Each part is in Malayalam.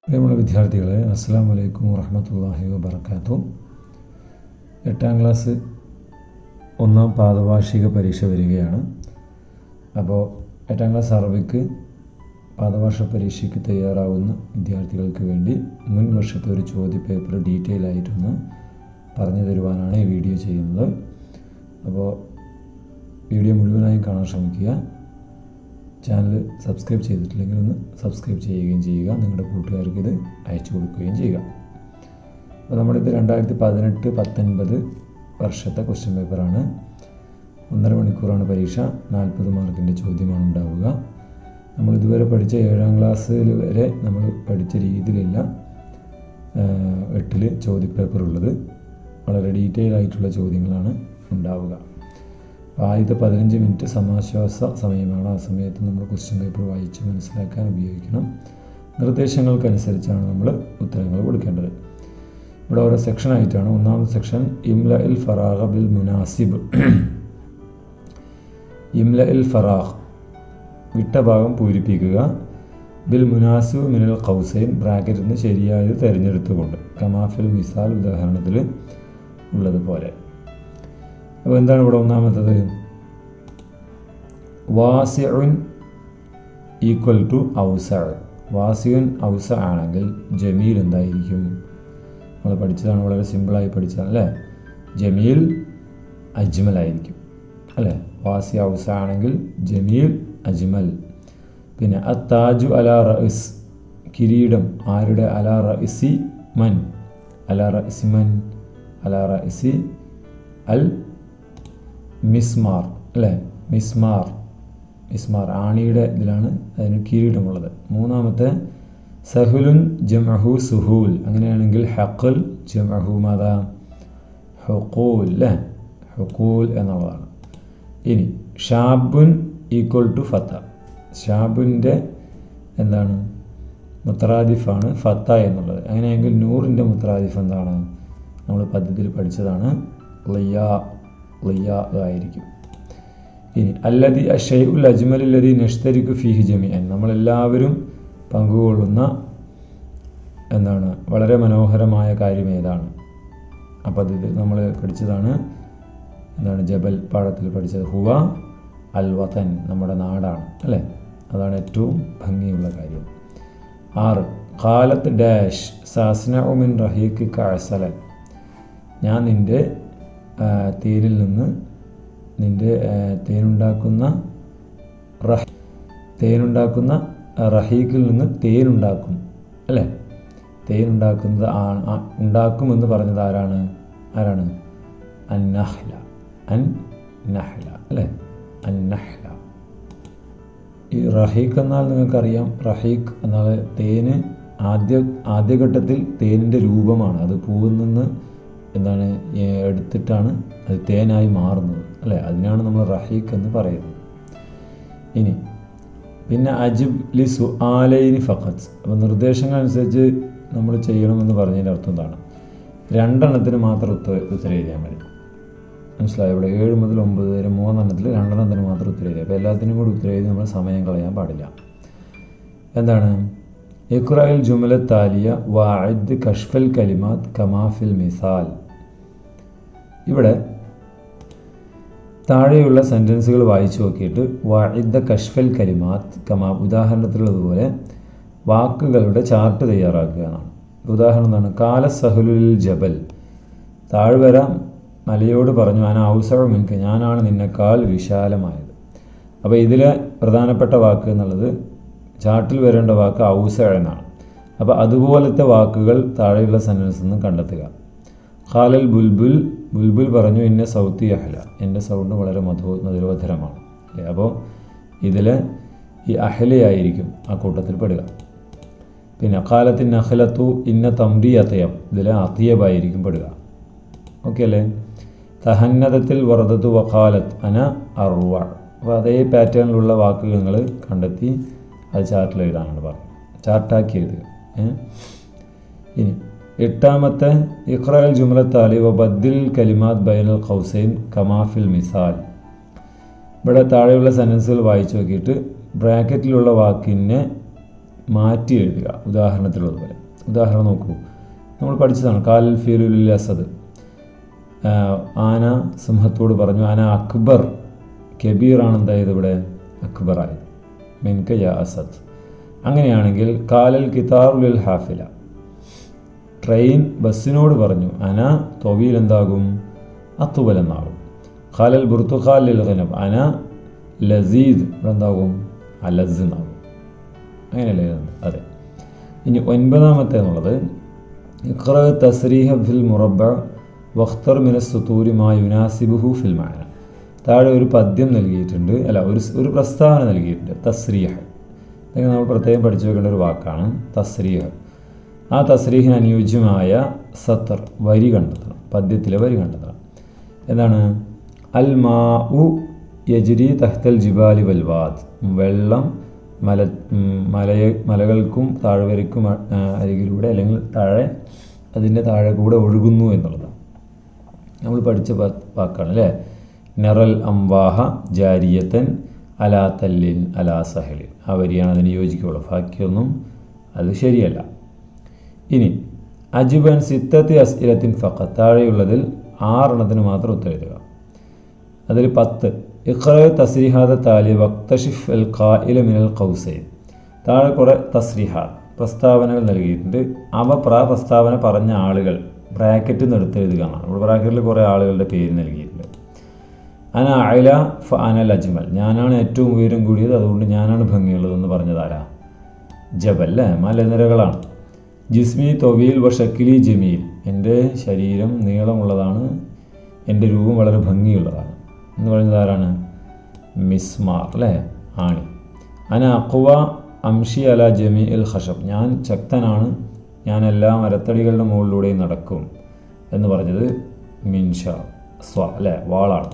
പ്രിയമുള്ള വിദ്യാർത്ഥികളെ, അസ്സലാമു അലൈക്കും വറഹ്മത്തുള്ളാഹി വബറകാതുഹു. 8ാം ക്ലാസ് ഒന്നാം പാദവാർഷിക പരീക്ഷ വരികയാണ്. അപ്പോൾ 8ാം ക്ലാസ് അറബിക്ക് പാദവാർഷിക പരീക്ഷയ്ക്ക് തയ്യാറാവുന്ന വിദ്യാർത്ഥികൾക്ക് വേണ്ടി മുൻ വർഷത്തെ ഒരു ചോദ്യപേപ്പർ ഡീറ്റെയിൽ ആയിട്ടൊന്ന് പറഞ്ഞു തരുവാനാണ് ഈ വീഡിയോ ചെയ്യുന്നത്. അപ്പോൾ വീഡിയോ മുഴുവനായും കാണാൻ ശ്രമിക്കുക. ചാനൽ സബ്സ്ക്രൈബ് ചെയ്തിട്ടില്ലെങ്കിൽ ഒന്ന് സബ്സ്ക്രൈബ് ചെയ്യുകയും ചെയ്യുക. നിങ്ങളുടെ കൂട്ടുകാർക്ക് ഇത് അയച്ചു കൊടുക്കുകയും ചെയ്യുക. അപ്പോൾ നമ്മളിത് 2018-19 വർഷത്തെ ക്വസ്റ്റ്യൻ പേപ്പറാണ്. 1.5 മണിക്കൂറാണ് പരീക്ഷ. 40 മാർക്കിൻ്റെ ചോദ്യമാണ് ഉണ്ടാവുക. നമ്മളിതുവരെ പഠിച്ച 7ാം ക്ലാസ്സിൽ വരെ നമ്മൾ പഠിച്ച രീതിയിലല്ല 8ൽ ചോദ്യപേപ്പറുള്ളത്. വളരെ ഡീറ്റെയിൽ ആയിട്ടുള്ള ചോദ്യങ്ങളാണ് ഉണ്ടാവുക. ആദ്യത്തെ 15 മിനിറ്റ് സമാശ്വാസ സമയമാണ്. ആ സമയത്ത് നമ്മൾ ക്വസ്റ്റ്യൻ പേപ്പർ വായിച്ച് മനസ്സിലാക്കാൻ ഉപയോഗിക്കണം. നിർദ്ദേശങ്ങൾക്കനുസരിച്ചാണ് നമ്മൾ ഉത്തരങ്ങൾ കൊടുക്കേണ്ടത്. ഇവിടെ ഓരോ സെക്ഷനായിട്ടാണ്. ഒന്നാമത്തെ സെക്ഷൻ ഇംലഇൽ ഫറാഗ ബിൽ മുനാസിബ്. ഇംലഇൽ ഫറാഖ് വിട്ട ഭാഗം പൂരിപ്പിക്കുക. ബിൽ മുനാസിബ് മിനൽ ഖൗസൈൻ ബ്രാക്കറ്റിൽ നിന്ന് ശരിയായത് തിരഞ്ഞെടുത്തുകൊണ്ട്. കമാഫിൽ മിസാൽ ഉദാഹരണത്തിൽ ഉള്ളതുപോലെ. അപ്പോൾ എന്താണ് ഇവിടെ ഒന്നാമത്തത്? വാസിഉൻ ഈക്വൽ ടു ഔസ. വാസിഉൻ ഔസ ആണെങ്കിൽ ജമീൽ എന്തായിരിക്കും? നമ്മൾ പഠിച്ചതാണ്, വളരെ സിമ്പിളായി പഠിച്ചതാണ് അല്ലേ. ജമീൽ അജ്മൽ ആയിരിക്കും അല്ലേ. വാസി ഔസ ആണെങ്കിൽ ജമീൽ അജ്മൽ. പിന്നെ അത്താജു അലാ റഇസ് കിരീടം ആരുടെ? അലാ റഇസി മൻ. അലാ റഇസി മൻ. അലാ റഇസി അൽ മിസ്മാർ അല്ലേ. മിസ്മാർ ആണിയുടെ ഇതിലാണ് അതിന് കിരീടമുള്ളത്. മൂന്നാമത്തെ സഹുലുൻ ജംഅഹു സുഹൂൽ. അങ്ങനെയാണെങ്കിൽ ഹഖൽ ജംഅഹു മാതാ ഹുഖൂൽ അല്ലേ. ഹുഖൂൽ എന്നുള്ളതാണ്. ഇനി ഷാബുൻ ഈക്വൽ ടു ഫത്ത. ഷാബുൻ്റെ എന്താണ്? മുത്തറാദിഫാണ് ഫത്ത എന്നുള്ളത്. അങ്ങനെയെങ്കിൽ നൂറിൻ്റെ മുത്തറാദിഫ് എന്താണ്? നമ്മൾ പദ്യത്തിൽ പഠിച്ചതാണ്. ളിയാ ആയിരിക്കും. ഇനി അല്ലദി അഷൈഉൽ അജ്മലുല്ലദി നഷ്തരിക്കു ഫീഹി ജമീഅൻ. നമ്മളെല്ലാവരും പങ്കുകൊള്ളുന്ന എന്താണ് വളരെ മനോഹരമായ കാര്യം ഏതാണ്? അപ്പോൾ ഇത് നമ്മൾ പഠിച്ചതാണ്. എന്താണ്? ജബൽ പാഠത്തിൽ പഠിച്ചത്. ഹുവ അൽ വതൻ, നമ്മുടെ നാടാണ് അല്ലേ. അതാണ് ഏറ്റവും ഭംഗിയുള്ള കാര്യം. 6 ഖാലത്ത് ഡാഷ് സാസ്നഉ മിൻ റഹീഖി കഅസലൻ. ഞാൻ നിൻ്റെ തേനിൽ നിന്ന് തേനുണ്ടാക്കുന്ന റഹീഖിൽ നിന്ന് തേനുണ്ടാക്കും അല്ലേ. തേനുണ്ടാക്കുന്നത് ഉണ്ടാക്കുമെന്ന് പറഞ്ഞത് ആരാണ്? അന്നഹ്ല. അല്ലേ. അന്നഹ്ല. ഈ റഹീഖ് എന്നാൽ നിങ്ങൾക്കറിയാം. റഹീഖ് എന്നാൽ തേന് ആദ്യഘട്ടത്തിൽ തേനിൻ്റെ രൂപമാണ്. അത് പൂവിൽ നിന്ന് എന്താണ് എടുത്തിട്ടാണ് അത് തേനായി മാറുന്നത് അല്ലേ. അതിനാണ് നമ്മൾ റഹീഖ് എന്ന് പറയുന്നത്. ഇനി പിന്നെ അജിബ് ലി സുആലൈനി ഫഖത്ത്. അപ്പോൾ നിർദ്ദേശങ്ങൾ അനുസരിച്ച് നമ്മൾ ചെയ്യണമെന്ന് പറഞ്ഞതിൻ്റെ അർത്ഥം എന്താണ്? 2 എണ്ണത്തിന് മാത്രം ഉത്തരം എഴുതിയാൽ മതി. മനസ്സിലായോ? ഇവിടെ 7 മുതൽ 9 വരെ 3 എണ്ണത്തിൽ 2 എണ്ണത്തിന് മാത്രം ഉത്തരം എഴുതിയാൽ. അപ്പോൾ എല്ലാത്തിനും കൂടി ഉത്തരം എഴുതി നമ്മൾ സമയം കളയാൻ പാടില്ല. എന്താണ്? ഇഖ്റഅൽ ജുമല താലിയ വഅദ് കഷ്ഫൽ കലിമാത്ത് കമാഫിൽ മിസാൽ. ഇവിടെ താഴെയുള്ള സെൻറ്റൻസുകൾ വായിച്ചു നോക്കിയിട്ട് വഅദ് കഷ്ഫൽ കലിമാത്ത് കമാ ഉദാഹരണത്തിലുള്ളതുപോലെ വാക്കുകളുടെ ചാർട്ട് തയ്യാറാക്കുക എന്നാണ്. ഉദാഹരണം എന്താണ്? കാല സഹലുൽ ജബൽ. താഴ്വര മലയോട് പറഞ്ഞു അന ഔസഉ മിൻക, ഞാനാണ് നിന്നെക്കാൾ വിശാലമായത്. അപ്പോൾ ഇതിലെ പ്രധാനപ്പെട്ട വാക്ക് എന്നുള്ളത് ചാർട്ടിൽ വരേണ്ട വാക്ക് ഔസ എന്നാണ്. അപ്പോൾ അതുപോലത്തെ വാക്കുകൾ താഴെയുള്ള സെൻറ്റൻസിൽ നിന്ന് കണ്ടെത്തുക. ഖാലൽ ബുൽബുൽ. ബുൽബുൽ പറഞ്ഞു ഇന്ന സൗത്തി അഹ്ല, എൻ്റെ സൗണ്ട് വളരെ മധുരമധുരമാണ് അല്ലേ. അപ്പോൾ ഇതിൽ ഈ അഹ്ലയായിരിക്കും ആ കൂട്ടത്തിൽ പെടുക. പിന്നെ ഖാലത്തിൻ നഖ്ലത്തു ഇന്ന തംരി അത്യബ്. ഇതിൽ അത്യബായിരിക്കും പെടുക. ഓക്കെ അല്ലേ. തഹന്നദത്തിൽ വറദത്തു വഖാലത്ത് അന അർവ. അപ്പോൾ അതേ പാറ്റേണിലുള്ള വാക്കുകൾ നിങ്ങൾ കണ്ടെത്തി അത് ചാർട്ടിൽ എഴുതാനാണ് പറഞ്ഞത്. ചാർട്ടാക്കി എഴുതുക. ഇനി 8ാമത്തെ ഇഖ്റഅൽ ജുമലത്താലി വബദ്ദിൽ കലിമാത്ത് ബൈനൽ ഖൗസൈൻ കമാഫിൽ മിസാൽ. ഇവിടെ താഴെയുള്ള സെൻറ്റൻസുകൾ വായിച്ചു നോക്കിയിട്ട് ബ്രാക്കറ്റിലുള്ള വാക്കിനെ മാറ്റി എഴുതുക. ഉദാഹരണത്തിലുള്ളതുപോലെ. ഉദാഹരണം നോക്കൂ, നമ്മൾ പഠിച്ചതാണ്. കാൽ ഫീലുൽ അസദ്, ആന സിംഹത്തോട് പറഞ്ഞു ആന അക്ബർ, കബീറാണ് എന്തായത് ഇവിടെ അക്ബറായത്, മിൻക യാ അസദ്. അങ്ങനെയാണെങ്കിൽ കാലൽ കിതാറുൽ ഹാഫില, ട്രെയിൻ ബസ്സിനോട് പറഞ്ഞു അന തൊവീൽ എന്താകും അത്തുവൽ എന്നാകും. ഖാലൽ ബുർത്തുഖാൽ ലിൽ ഗനബ്, അന ലസീദ് ഇവിടെ എന്താകും അലസ് എന്നാകും. അങ്ങനെയല്ലേ? അതെ. ഇനി 9ാമത്തെ എന്നുള്ളത് ഇഖ്റ തസ്രീഹ ഫിൽ മുറബ്ബ വഖ്തർ മിന സുതൂരി മാ യുനാസിബുഹു ഫിൽ മഅന. താഴെ ഒരു പദ്യം നൽകിയിട്ടുണ്ട്, അല്ല ഒരു പ്രസ്താവന നൽകിയിട്ടുണ്ട്. തസ്രീഹ് ഇതൊക്കെ നമ്മൾ പ്രത്യേകം പഠിച്ചു വെക്കേണ്ട ഒരു വാക്കാണ് തസ്രീഹ്. ആ തസ്രീഹിന് അനുയോജ്യമായ സത്തർ വരി കണ്ടെത്തണം, പദ്യത്തിലെ വരി കണ്ടെത്തണം. എന്താണ്? അൽ മാ ഉ യജ്രി തഹ്തൽ ജിബാലി വൽവാദ്, വെള്ളം മലകൾക്കും താഴ്വരയ്ക്കും അരികിലൂടെ അല്ലെങ്കിൽ അതിൻ്റെ താഴെ കൂടെ ഒഴുകുന്നു എന്നുള്ളതാണ് നമ്മൾ പഠിച്ച വാക്കാണ് അല്ലേ. നെറൽ അംവാഹ ജാരിയത്തൻ അലാ തല്ലിൻ അലാ സഹലിൻ, ആ വരിയാണ് അതിന് യോജിക്കുള്ളൂ. ബാക്കിയൊന്നും അത് ശരിയല്ല. ഇനി അജിബൻ സിത്തത്തി അസ്ഇലത്തിൻ ഫഖത്ത്, താഴെയുള്ളതിൽ 6 മാത്രം ഉത്തരെഴുതുക. അതിൽ 10 ഇഖ്റ തസ്രീഹാദ താലി വക്തഷിഫ് അൽ ഖായില മിനൽ ഖൗസൈൻ. താഴെ കുറേ തസ്രീഹാദ് പ്രസ്താവനകൾ നൽകിയിട്ടുണ്ട്. അവ പ്രസ്താവന പറഞ്ഞ ആളുകൾ ബ്രാക്കറ്റിൽ നിന്ന് എടുത്തെഴുതുക എന്നാണ്. ഇവിടെ ബ്രാക്കറ്റിൽ കുറേ ആളുകളുടെ പേര് നൽകിയിട്ടുണ്ട്. അന അയല ഫ അനൽ അജ്മൽ, ഞാനാണ് ഏറ്റവും ഉയരം കൂടിയത്, അതുകൊണ്ട് ഞാനാണ് ഭംഗിയുള്ളതെന്ന് പറഞ്ഞതാരാ? ജബൽ അല്ലേ, മലനിരകളാണ്. ജിസ്മി തൊവീൽ വ ഷക്കിലി ജമീൽ, എൻ്റെ ശരീരം നീളമുള്ളതാണ്, എൻ്റെ രൂപം വളരെ ഭംഗിയുള്ളതാണ് എന്ന് പറയുന്നതാരാണ്? മിസ്മാർ അല്ലേ, ആണി. അന അഖ്വ അംഷി അല ജമീ അൽ ഖഷബ്, ഞാൻ ശക്തനാണ്, ഞാൻ എല്ലാ മരത്തടികളുടെ മുകളിലൂടെയും നടക്കും എന്ന് പറഞ്ഞത് മിൻഷ സ്വ അല്ലേ, വാളാണ്.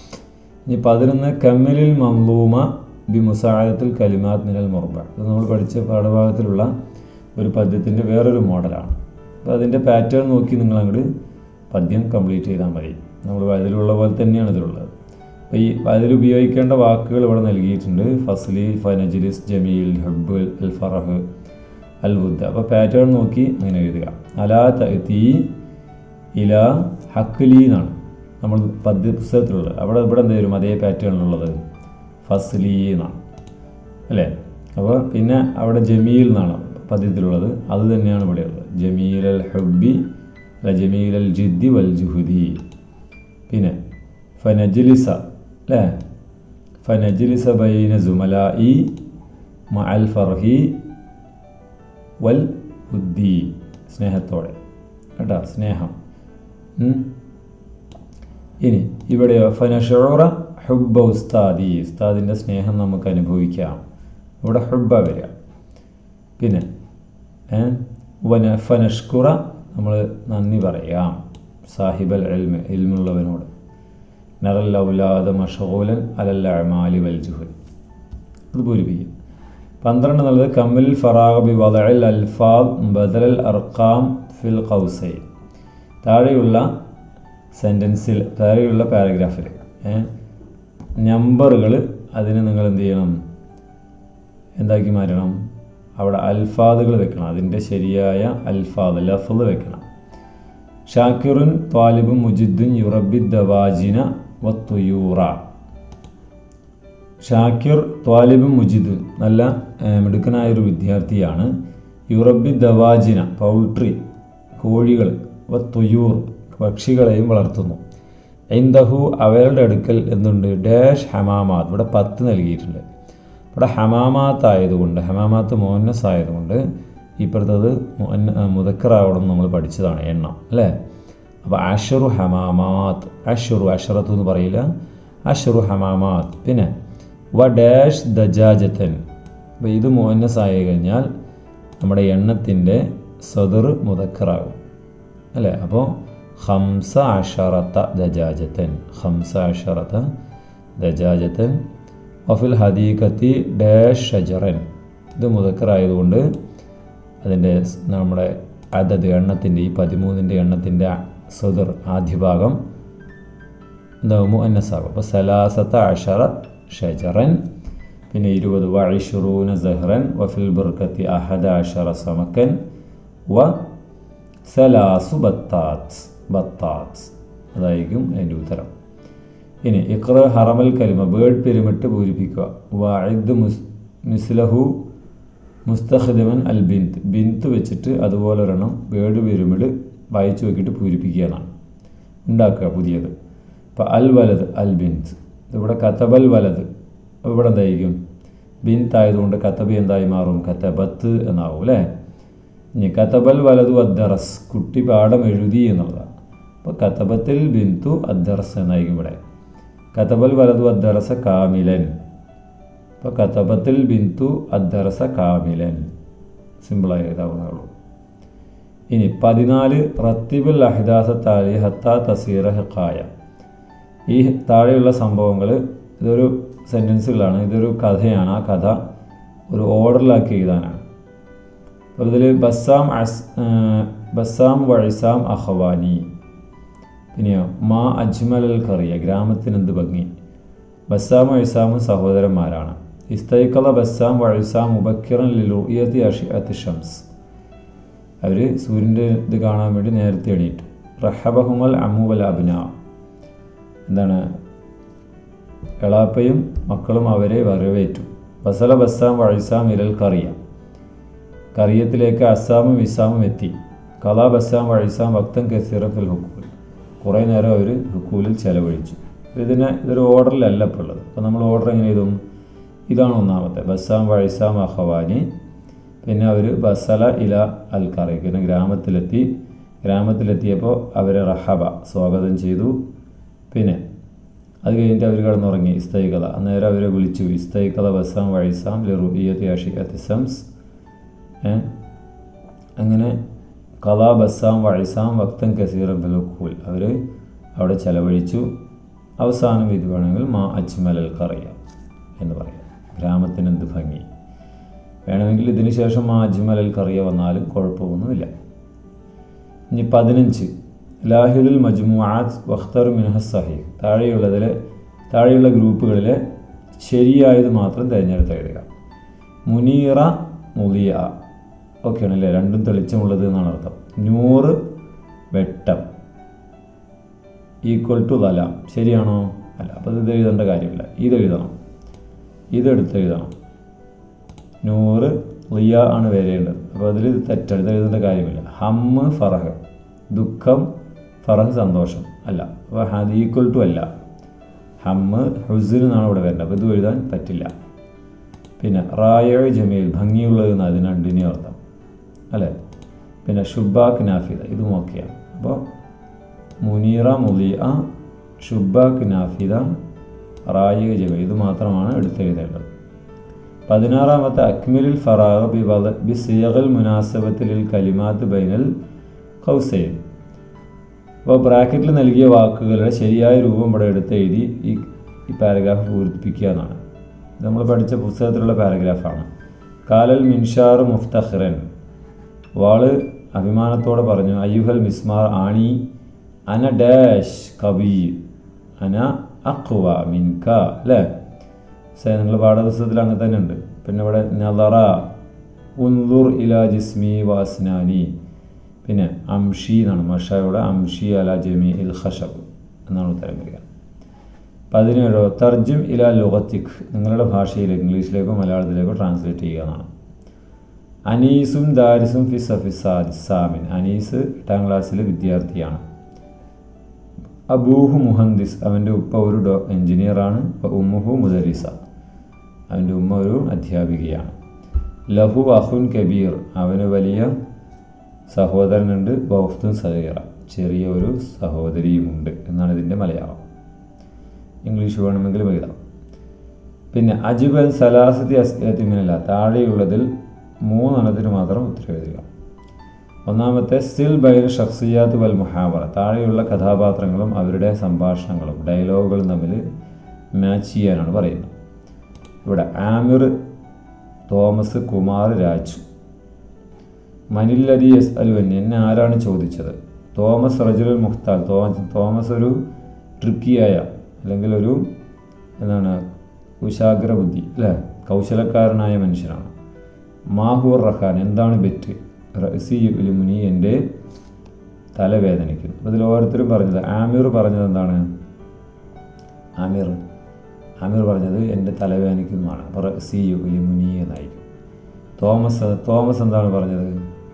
ഇനി 11 കമ്മിലിൽ മംലൂമ ബി മുസാഅദത്തുൽ കലിമാത്ത് മിനൽ മുർബ, ഇത് നമ്മൾ പഠിച്ച പാഠഭാഗത്തിലുള്ള ഒരു പദ്യത്തിൻ്റെ വേറൊരു മോഡലാണ്. അപ്പോൾ അതിൻ്റെ പാറ്റേൺ നോക്കി നിങ്ങൾ അങ്ങോട്ട് പദ്യം കംപ്ലീറ്റ് ചെയ്താൽ മതി. നമ്മൾ അതിലുള്ള പോലെ തന്നെയാണ് ഇതിലുള്ളത്. അപ്പോൾ ഈ അതിൽ ഉപയോഗിക്കേണ്ട വാക്കുകൾ ഇവിടെ നൽകിയിട്ടുണ്ട്. ഫസ്ലി, ഫനജ്ലിസ്, ജമീൽ, ഹബ്ബ്, അൽ ഫറഹ്, അൽ വുദ്ദ. അപ്പോൾ പാറ്റേൺ നോക്കി അങ്ങനെ എഴുതുക. അലാ തഅതി ഇല ഹക്ലി എന്നാണ് നമ്മൾ പദ്യപുസ്തകത്തിലുള്ളത്. ഇവിടെ എന്ത് വരും? അതേ പാറ്റേണിലുള്ളത് ഫസ്ലി എന്നാണ് അല്ലേ. അപ്പോൾ പിന്നെ അവിടെ ജമീൽ എന്നാണ് പദ്യത്തിലുള്ളത്, അത് തന്നെയാണ് ഇവിടെയുള്ളത്. ജമീൽ അൽ ഹബ്ബി അല്ല, ജമീൽ അൽ ജിദ്ദി വൽ ജുഹുദി. പിന്നെ ഫനജ്ലിസ അല്ലേ, ഫനജ്ലിസ ബൈന സുമലായി മഅൽ ഫർഹി വൽ ബുദ്ധി, സ്നേഹത്തോടെ കേട്ടോ, സ്നേഹം. ഇനി ഇവിടെയോ ഫനഷുറ ഹുബ്ബ ഉസ്താദി, ഉസ്താദിൻ്റെ സ്നേഹം നമുക്ക് അനുഭവിക്കാം, ഇവിടെ ഹുബ്ബ വരിക. പിന്നെ ഫനഷ്കുറ, നമ്മൾ നന്ദി പറയാം സാഹിബൽ ഇൽമ്, ഇൽമുള്ളവനോട്. നറൽ ഔലാദ മഷ്ഗൂലൻ അലൽ അഅമാലി വൽ ജുഹദ്, അത് പൂരിപ്പിക്കും. 12 എന്നുള്ളത് കമ്മിൽ ഫറാഗ ബി വദഇൽ അൽഫാദ് ബദലൽ അർഖാം ഫിൽ ഖൗസൈൻ. താഴെയുള്ള സെൻറ്റൻസിൽ, താഴെയുള്ള പാരഗ്രാഫിൽ നമ്പറുകൾ അതിന് നിങ്ങൾ എന്ത് ചെയ്യണം? എന്താക്കി മാറ്റണം? അവിടെ അൽഫാദുകൾ വെക്കണം, അതിൻ്റെ ശരിയായ അൽഫാദ് ലഫ്ള് വെക്കണം. ഷാക്കിറുൻ ത്വാലിബുൻ മുജിദ്ദുൻ യുറബി ദവാജിന വത്തുയൂറ. ഷാക്കിർ ത്വാലിബുൻ മുജിദ്ദുൻ, നല്ല മിടുക്കനായൊരു വിദ്യാർത്ഥിയാണ്. യുറബി ദവാജിന, പൗൾട്രി, കോഴികൾ, വത്തുയൂർ, പക്ഷികളെയും വളർത്തുന്നു. ഇൻദഹു, അവരുടെ അടുക്കൽ എന്തുണ്ട്? ഡാഷ് ഹമാമാത്ത്, ഇവിടെ 10 നൽകിയിട്ടുണ്ട്. ഇവിടെ ഹമാമാത്ത് ആയതുകൊണ്ട്, ഹമാമാത്ത് മുഅന്നസ് ആയതുകൊണ്ട് ഇപ്പുറത്തത് മുദക്കറാവണം നമ്മൾ പഠിച്ചതാണ്, എണ്ണം അല്ലേ. അപ്പോൾ അഷറു ഹമാമാത്ത്, അഷറത്ത് എന്ന് പറയില്ല, അഷറു ഹമാമാത്ത്. പിന്നെ വ ഡാഷ് ദജാജത്തൻ, അപ്പോൾ ഇത് മുഅന്നസ് ആയി കഴിഞ്ഞാൽ നമ്മുടെ എണ്ണത്തിൻ്റെ സദർ മുദക്കറാകും അല്ലേ. അപ്പോൾ 15 ദജാജത്തൻ, 15 ദജാജത്തൻ. വഫിൽ ഹദീഖത്തി ഡാഷ് ഷജറൻ, ഇത് മുദക്കറായതുകൊണ്ട് അതിൻ്റെ നമ്മുടെ അതത് എണ്ണത്തിൻ്റെ, ഈ 13ൻ്റെ എണ്ണത്തിൻ്റെ സദർ ആദ്യ ഭാഗം എന്താകും? മുഅന്നസാകും. അപ്പോൾ 13 ഷജറൻ. പിന്നെ 20 വഇശ്റൂന സഹ്റൻ വഫിൽ ബർക്കത്തി 11 സമക്കൻ വ സലാസു ബത്താത്ത് അതായിരിക്കും അതിൻ്റെ ഉത്തരം. ഇനി ഇഖ്റ ഹറമൽ കലിമ ബേർഡ് പിരിമിട്ട് പൂരിപ്പിക്കുക. വഇദ് മിസ്ലഹു മുസ്തഖ്ദിമൻ അൽ ബിന്ത് വെച്ചിട്ട് അതുപോലെ ഒരെണ്ണം ബേർഡ് പിരിമിഡ് വായിച്ചു നോക്കിയിട്ട് പൂരിപ്പിക്കുക എന്നാണ്, ഉണ്ടാക്കുക പുതിയത്. അപ്പോൾ അൽ വലത് അൽ ബിന്ത്, ഇവിടെ കതബൽ വലത്, ഇവിടെ എന്തായിരിക്കും ബിന്ത് ആയതുകൊണ്ട് കതബി എന്തായി മാറും, കതബത്ത് എന്നാവും അല്ലേ. ഇനി കതബൽ വലതു അദ്ദറസ്, കുട്ടി പാഠം എഴുതി എന്നുള്ളതാണ്. അപ്പോൾ കതബത്തിൽ ബിന്തു അദ്ദറസ് എന്നായിരിക്കും ഇവിടെ. കതബൽ വലതു അദ്ദറസ കാമിലൻ, അപ്പോൾ കതബത്തിൽ ബിന്തു അദ്ദറസ കാമിലൻ, സിമ്പിളായി എഴുതാവുന്നതുള്ളൂ. ഇനി 14 റത്തിബുൽ അഹ്ദാസ താലി ഹത്താ തസീറ ഹിഖായ. ഈ താഴെയുള്ള സംഭവങ്ങൾ ഇതൊരു സെൻറ്റൻസുകളാണ്, ഇതൊരു കഥയാണ്. ആ കഥ ഒരു ഓർഡറിലാക്കി എഴുതാനാണ്. അപ്പോൾ ഇതിൽ ബസ്സാം വഴിസാം അഹ്വാനി, പിന്നെയോ മാ അജ്മൽ അൽ ഖറിയ, ഗ്രാമത്തിനെന്ത് ഭംഗി. ബസ്സാം വഴിസാമും സഹോദരന്മാരാണ്. ഇസ്തൈഖള ബസ്സാം വഴിസാം മുബക്കിറൻ ലിറുഇയതി അഷിഅത്തി ഷംസ്, അവർ സൂര്യൻ്റെ ഇത് കാണാൻ വേണ്ടി നേരത്തെ എണീറ്റു. റഹബഹുമൽ അമ്മു വൽ അബ്ന, എന്താണ് എളാപ്പയും മക്കളും അവരെ വരവേറ്റു. വസല ബസ്സാം വഴിസാം ഇലൽ ഖറിയ, ഖറിയത്തിലേക്ക് അസ്സാമും വിസാമും എത്തി. കലാ ബസ്സാം വഴിസാം വക്തൻ കസീറ ഫിൽ ഹുക്കൂൽ, കുറേ നേരം അവർ ഹുക്കൂലിൽ ചെലവഴിച്ചു. ഇതൊരു ഓർഡറിലല്ല ഇപ്പോൾ ഉള്ളത്. അപ്പോൾ നമ്മൾ ഓർഡർ എങ്ങനെ എഴുതും, ഇതാണ് ഒന്നാമത്തെ ബസ്സാം വഴിസാം അഹ്വാനി. പിന്നെ അവർ ബസല ഇല അൽ ഖറിയ, പിന്നെ ഗ്രാമത്തിലെത്തിയപ്പോൾ അവരെ റഹബ സ്വാഗതം ചെയ്തു. പിന്നെ അത് കഴിഞ്ഞിട്ട് അവർ കിടന്നുറങ്ങി. ഇസ്തൈഖള, അന്നേരം അവരെ വിളിച്ചു. ഇസ്തൈഖള ബസ്സാം വഴിസാം ലിറുഇയതി അഷിഅത്തി ശംസ്. അങ്ങനെ കലാ ബസ്സാം വഴിസാം വക്തൻ കസീറൻ ഫിൽ ഹുക്കൂൽ, അവർ അവിടെ ചെലവഴിച്ചു. അവസാനം ഇത് വേണമെങ്കിൽ മാ അജ്മൽ അൽ ഖറിയ എന്ന് പറയാം, ഗ്രാമത്തിനെന്ത് ഭംഗി. വേണമെങ്കിൽ ഇതിന് ശേഷം മാ അജ്മൽ അൽ ഖറിയ വന്നാലും കുഴപ്പമൊന്നുമില്ല. ഇനി 15 ലാഹിദുൽ മജ്മുആത്ത് വഖ്തർ മിൻഹസ് സഹീഹ്, താഴെയുള്ള ഗ്രൂപ്പുകളിലെ ശരിയായത് മാത്രം തിരഞ്ഞെടുത്ത് എഴുതുക. മുനീറ മുളിയ, ഓക്കെ ആണല്ലേ, രണ്ടും തെളിച്ചമുള്ളത് എന്നാണ് അർത്ഥം. നൂറ് വെട്ടം ഈക്വൽ ടു ലലാം, ശരിയാണോ അല്ല? അപ്പോൾ ഇത് എഴുതേണ്ട കാര്യമില്ല, ഇതെടുത്ത് എഴുതണം. നൂറ് ലിയ ആണ് വരേണ്ടത്. അപ്പോൾ അതിൽ തെറ്റാണ്, ഇത് എഴുതേണ്ട കാര്യമില്ല. ഹമ്മ് ഫറഹ്, ദുഃഖം, ഫറഹ് സന്തോഷം അല്ല. അപ്പോൾ അത് ഈക്വൽ ടു അല്ല, ഹമ്മ് ഹുസ്ൻ എന്നാണ് ഇവിടെ വരേണ്ടത്. അപ്പോൾ ഇത് എഴുതാൻ പറ്റില്ല. പിന്നെ റായ ജമീൽ, ഭംഗിയുള്ളത് എന്ന് അതിന് രണ്ടിനെ അർത്ഥം അല്ലേ. പിന്നെ ഷുബാക്ക് നാഫിദ, ഇതും ഓക്കെയാണ്. അപ്പോൾ മുനീറ മുലിയ, ഷുബാക്ക് നാഫിദ, റായ ജമീൽ, ഇത് മാത്രമാണ് എടുത്തെഴുതേണ്ടത്. 16 അക്മിലുൽ ഫറാഗ് ബി സിയഗൽ മുനാസബത്തിൽ കലിമാത്ത് ബൈനൽ ഖൗസൈൻ. അപ്പോൾ ബ്രാക്കറ്റിൽ നൽകിയ വാക്കുകളുടെ ശരിയായ രൂപം ഇവിടെ എടുത്തെഴുതി ഈ പാരഗ്രാഫ് പൂരിപ്പിക്കുക എന്നാണ്. നമ്മൾ പഠിച്ച പുസ്തകത്തിലുള്ള പാരഗ്രാഫാണ്. കാലൽ മിൻഷാർ മുഫ്തഖിറൻ, വാള് അഭിമാനത്തോടെ പറഞ്ഞു. അയ്യുഹൽ മിസ്മാർ, ആണി. അന ഡാഷ് കവി, അന അഖ്വ മിൻക അല്ലേ. നിങ്ങളുടെ പാഠപുസ്തകത്തിൽ അങ്ങനെ തന്നെ ഉണ്ട്. പിന്നെ ഇവിടെ നളറ ഉൻദുർ ഇലാ ജിസ്മി വാസ്നാനി. പിന്നെ അംഷി എന്നാണ്, മഷയുടെ അംഷി അല ജമീ ഇൽ ഖശബ് എന്നാണ് ഉത്തരം വരിക. 17 തർജിം ഇലാ ലുഗത്തിക്, നിങ്ങളുടെ ഭാഷയിലേക്ക് ഇംഗ്ലീഷിലേക്കോ മലയാളത്തിലേക്കോ ട്രാൻസ്ലേറ്റ് ചെയ്യുക എന്നാണ്. അനീസും ദാരിസും ഫി സഫി സാമിൻ, അനീസ് 8ാം ക്ലാസ്സിലെ വിദ്യാർത്ഥിയാണ്. അബൂഹു മുഹന്ദിസ്, അവൻ്റെ ഉപ്പ ഒരു എഞ്ചിനീയറാണ്. ഉമ്മുഹു മുദരിസ, അവൻ്റെ ഉമ്മ ഒരു അധ്യാപികയാണ്. ലഹു അഹുൻ കബീർ, അവന് വലിയ സഹോദരനുണ്ട്. ബൗഫ്തുൻ സഗീറ, ചെറിയ ഒരു സഹോദരിയുമുണ്ട് എന്നാണ് ഇതിൻ്റെ മലയാളം. ഇംഗ്ലീഷ് വേണമെങ്കിലും എഴുതാം. പിന്നെ അജിബൻ സലാസത്തി അസ്ഇലത്തി മിനല്ല, താഴെയുള്ളതിൽ 3 എണ്ണത്തിന് മാത്രം ഉത്തരം എഴുതുക. ഒന്നാമത്തെ സിൽ ബൈൻ ഷഖ്സിയാത്ത് വൽ മുഹാവറ, താഴെയുള്ള കഥാപാത്രങ്ങളും അവരുടെ സംഭാഷണങ്ങളും ഡയലോഗുകളും തമ്മിൽ മാച്ച് ചെയ്യാനാണ് പറയുന്നത്. ഇവിടെ ആമിർ, തോമസ്, കുമാർ, രാജു. മനില്ലതി എസ് അലുവൻ, എന്നെ ആരാണ് ചോദിച്ചത്? തോമസ് റജുൽ മുഖ്താൽ, തോമസ് ഒരു ട്രിക്കിയായ അല്ലെങ്കിൽ ഒരു കുശാഗ്ര ബുദ്ധി അല്ലേ, കൗശലക്കാരനായ മനുഷ്യനാണ്. മാഹുർ റഹാൻ, എന്താണ് ബെറ്റ്? റസി ഉലുമുനി, എൻ്റെ തലവേദനിക്കുന്നു. അപ്പോൾ ഇതിൽ ഓരോരുത്തരും പറഞ്ഞത്, ആമിർ പറഞ്ഞത് എന്താണ്? ആമിർ പറഞ്ഞത് എൻ്റെ തലവേദനിക്കുന്നതാണ്. അപ്പോൾ റസി ഉലുമുനി എന്നായിരിക്കും. തോമസ് എന്താണ് പറഞ്ഞത്?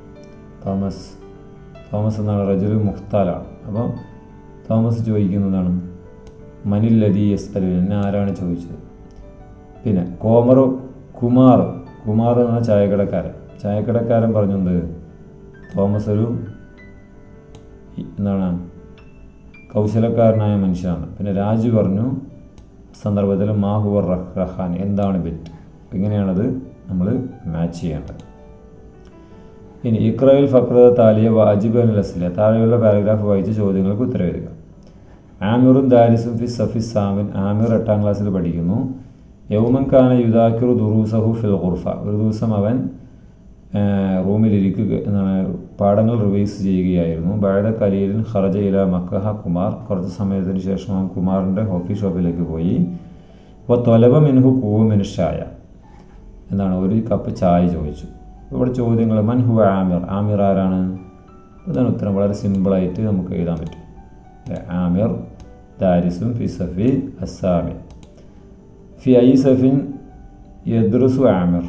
തോമസ് എന്താണ്? റജുൽ മുഖ്താലാണ്. അപ്പോൾ തോമസ് ചോദിക്കുന്നതാണ് മനില്ലദീ യസ്അലു, എന്നെ ആരാണ് ചോദിച്ചത്? പിന്നെ കുമാർ എന്ന് പറഞ്ഞാൽ ചായക്കടക്കാരൻ പറഞ്ഞത് തോമസ് ഒരു എന്താണ് കൗശലക്കാരനായ മനുഷ്യനാണ്. പിന്നെ രാജു പറഞ്ഞു സന്ദർഭത്തിൽ മാഹുവർ റഹാൻ, എന്താണ് ബെറ്റ്? ഇങ്ങനെയാണത് നമ്മൾ മാച്ച് ചെയ്യേണ്ടത്. ഇനി ഇഖ്റയിൽ ഫഖ്റ താലിയ വാജിബ് അൽ അസ്ലിയ, താഴെയുള്ള പാരഗ്രാഫ് വായിച്ച് ചോദ്യങ്ങൾക്ക് ഉത്തരവെഴുതുക. ആമിറും ദാരിസും ഫി സഫി സാമിൻ, ആമിർ 8ാം ക്ലാസ്സിൽ പഠിക്കുന്നു. യൗമൻ കാന യുദാക്കിറു ദുറൂസഹു ഫിൽ ഖുർഫ, ഒരു ദിവസം അവൻ റൂമിലിരിക്കുക എന്നാണ് പാഠങ്ങൾ റിവൈസ് ചെയ്യുകയായിരുന്നു. ബഅദ ഖലീലിൻ ഖറജ ഇല മക്കഹ കുമാർ, കുറച്ച് സമയത്തിന് ശേഷം അവൻ കുമാറിൻ്റെ കോഫി ഷോപ്പിലേക്ക് പോയി. അപ്പോൾ തൊലബ മിൻഹു കൂമിന് ഷായ, എന്താണ് ഒരു കപ്പ് ചായ ചോദിച്ചു. ഇവിടെ ചോദ്യങ്ങൾ മൻ ഹുവ ആമിർ ആരാണ്? അതാണ് ഉത്തരം. വളരെ സിമ്പിളായിട്ട് നമുക്ക് എഴുതാൻ പറ്റും. ആമിർ ദാരിസും ഫി സഫി അസാമി. ഫി ഐ സഫിൻ യദ്റുസു ആമിർ,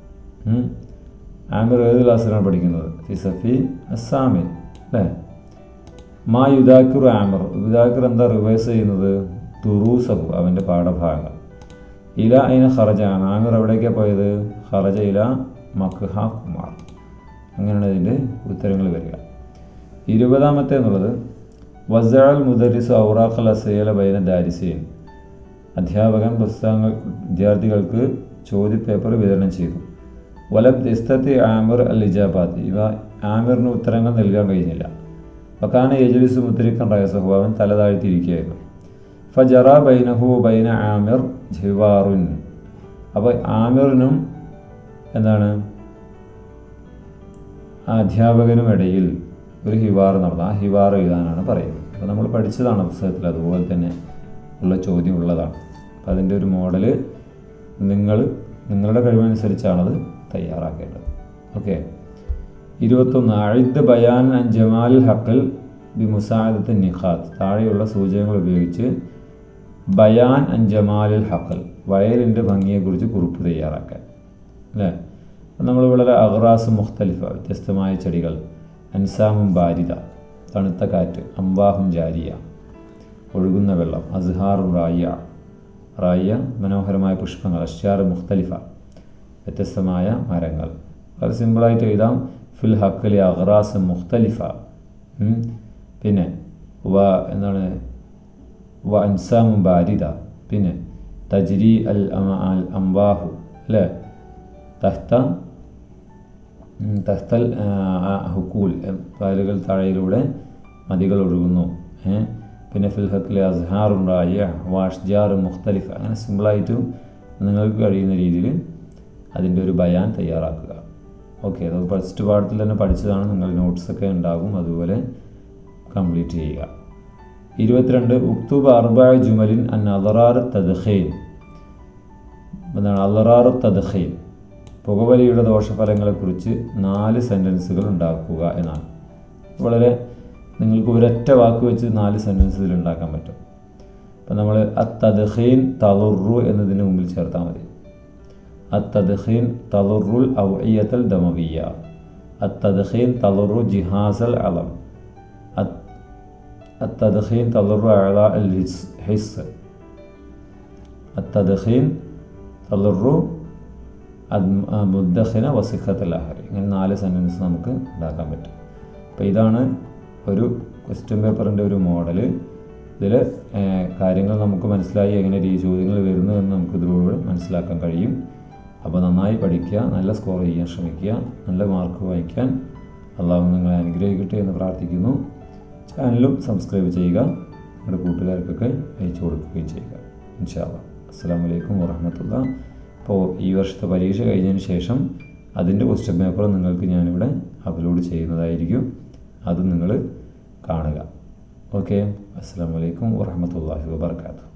ആമിർ ഏത് ക്ലാസ്സിലാണ് പഠിക്കുന്നത്? ഫി സഫി അസാമിൻ അല്ലേ. മാ യുദാക്കിർ ആമിർ, യുദാക്കിർ എന്താ റിവേഴ്സ് ചെയ്യുന്നത്? ദുറൂസഹു, അവൻ്റെ പാഠഭാഗങ്ങൾ. ഇല അയിന ഖറജ, ആമിർ എവിടേക്കാണ് പോയത്? ഖറജ ഇല മക്ഹ കുമാർ. അങ്ങനെയാണ് ഇതിൻ്റെ ഉത്തരങ്ങൾ വരിക. 20ാമത്തെ എന്നുള്ളത് വസഅൽ മുദരിസ് ഔറാഖൽ അസയല ബൈന ദാരിസീൻ, അധ്യാപകൻ വിദ്യാർത്ഥികൾക്ക് ചോദ്യപേപ്പർ വിതരണം ചെയ്തു. വലം ഇസ്തത്തി ആമിർ അൽ ഇജാബാത്ത്, ഇവ ആമിറിന് ഉത്തരങ്ങൾ നൽകാൻ കഴിഞ്ഞില്ല. വക്കാന യജ്ലിസു മുദ്രിക്കൻ റയസഹു, അവൻ തല താഴ്ത്തിയിരിക്കുകയായിരുന്നു. ഫജറ ബൈനഹു ബൈന ആമിർ ജിവാറുൻ, അപ്പോൾ ആമിറിനും എന്താണ് ആ അധ്യാപകനും ഇടയിൽ ഒരു ഹിവാർ നടന്നു. ആ ഹിവാർ എഴുതാനാണ് പറയുന്നത്. അപ്പോൾ നമ്മൾ പഠിച്ചതാണ് പുസ്തകത്തിൽ, അതുപോലെ തന്നെ ഉള്ള ചോദ്യം ഉള്ളതാണ്. അപ്പോൾ അതിൻ്റെ ഒരു മോഡൽ നിങ്ങളുടെ കഴിവനുസരിച്ചാണത് തയ്യാറാക്കേണ്ടത്. ഓക്കെ. 21 അഇദ് ബയാൻ അൻ ജമാൽ ഹഖൽ ബി മുസാഅദത്ത് നിഖാത്ത്, താഴെയുള്ള സൂചകങ്ങൾ ഉപയോഗിച്ച് ബയാൻ അൻ ജമാലിൽ ഹഖൽ, വയലിൻ്റെ ഭംഗിയെക്കുറിച്ച് കുറിപ്പ് തയ്യാറാക്കാൻ അല്ലേ. നമ്മൾ വളരെ അഗ്റാസ് മുഖ്തലിഫ, വ്യത്യസ്തമായ ചെടികൾ. അൻസാമും ബാരിദ, തണുത്ത കാറ്റ്. അംവാഹും ജാരിയ, ഒഴുകുന്ന വെള്ളം. അസ്ഹാറും റായ, മനോഹരമായ പുഷ്പങ്ങൾ. അഷ്യാർ മുഖ്തലിഫ, വ്യത്യസ്തമായ മരങ്ങൾ. വളരെ സിമ്പിളായിട്ട് എഴുതാം. ഫിൽ ഹഖലി അഗ്റാസ് മുഖ്തലിഫ. പിന്നെ എന്താണ് അൻസാമും ബാരിദ. പിന്നെ തജ്രി അൽ അംവാഹു അല്ലേ, തഹ്തൽ ഹുക്കൂൽ, പാലുകൾ താഴെയിലൂടെ നദികൾ ഒഴുകുന്നു. പിന്നെ ഫിൽ ഹഖ്ലി അസ്ഹാറും റായ വാഷ്ജാർ മുഖ്തലിഫ. അങ്ങനെ സിമ്പിളായിട്ടും നിങ്ങൾക്ക് കഴിയുന്ന രീതിയിൽ അതിൻ്റെ ഒരു ബയാൻ തയ്യാറാക്കുക. ഓക്കെ, അത് ഫസ്റ്റ് പാഠത്തിൽ തന്നെ പഠിച്ചതാണ്. നിങ്ങൾ നോട്ട്സൊക്കെ ഉണ്ടാകും, അതുപോലെ കംപ്ലീറ്റ് ചെയ്യുക. 22 ഉക്തൂബ് അർബഅ ജുമലിൻ അൻ അളറാർ തദ്ഖീൻ, എന്താണ് അളറാർ തദ്ഖീൻ, പുകവലിയുടെ ദോഷഫലങ്ങളെക്കുറിച്ച് 4 സെൻറ്റൻസുകൾ ഉണ്ടാക്കുക എന്നാണ്. വളരെ നിങ്ങൾക്ക് ഒരൊറ്റ വാക്ക് വെച്ച് 4 സെൻറ്റൻസിൽ ഉണ്ടാക്കാൻ പറ്റും. അപ്പം നമ്മൾ അത്തദ്ഖീൻ തളുറു എന്നതിന് മുമ്പിൽ ചേർത്താൽ മതി. അത്തദ്ഖീൻ തളുറുൽ ഔഇയത്തൽ ദമവിയ, അത്തദ്ഖീൻ തളുറു ജിഹാസൽ അളം, അത്തദ്ഖീൻ തളുറു അഅളാ അൽ ഹിസ്, അത്തദ്ഖീൻ തളുറു മുദ്ദഖിന വസിഖത്തൽ അഹരി. ഇങ്ങനെ 4 സെൻറ്റൻസ് നമുക്ക് ഉണ്ടാക്കാൻ പറ്റും. അപ്പോൾ ഇതാണ് ഒരു ക്വസ്റ്റ്യൻ പേപ്പറിൻ്റെ ഒരു മോഡൽ. ഇതിൽ കാര്യങ്ങൾ നമുക്ക് മനസ്സിലായി, എങ്ങനെ ഈ ചോദ്യങ്ങൾ വരുന്നു എന്ന് നമുക്ക് ഇതിലൂടെ മനസ്സിലാക്കാൻ കഴിയും. അപ്പോൾ നന്നായി പഠിക്കുക, നല്ല സ്കോർ ചെയ്യാൻ ശ്രമിക്കുക, നല്ല മാർക്ക് വാങ്ങിക്കാൻ അള്ളാഹു നിങ്ങളെ അനുഗ്രഹിക്കട്ടെ എന്ന് പ്രാർത്ഥിക്കുന്നു. ചാനലും സബ്സ്ക്രൈബ് ചെയ്യുക, നിങ്ങളുടെ കൂട്ടുകാർക്കൊക്കെ അയച്ചു കൊടുക്കുകയും ചെയ്യുക. ഇൻഷാ അല്ലാഹ്. അസ്സലാമു അലൈക്കും വറഹ്മത്തുള്ളാഹി. അപ്പോൾ ഈ വർഷത്തെ പരീക്ഷ കഴിഞ്ഞതിന് ശേഷം അതിൻ്റെ ക്വസ്റ്റ്യൻ പേപ്പർ നിങ്ങൾക്ക് ഞാനിവിടെ അപ്ലോഡ് ചെയ്യുന്നതായിരിക്കും. അത് നിങ്ങൾ കാണുക. ഓക്കെ. അസ്സലാമു അലൈക്കും വറഹ്മത്തുള്ളാഹി വബറകാതുഹു.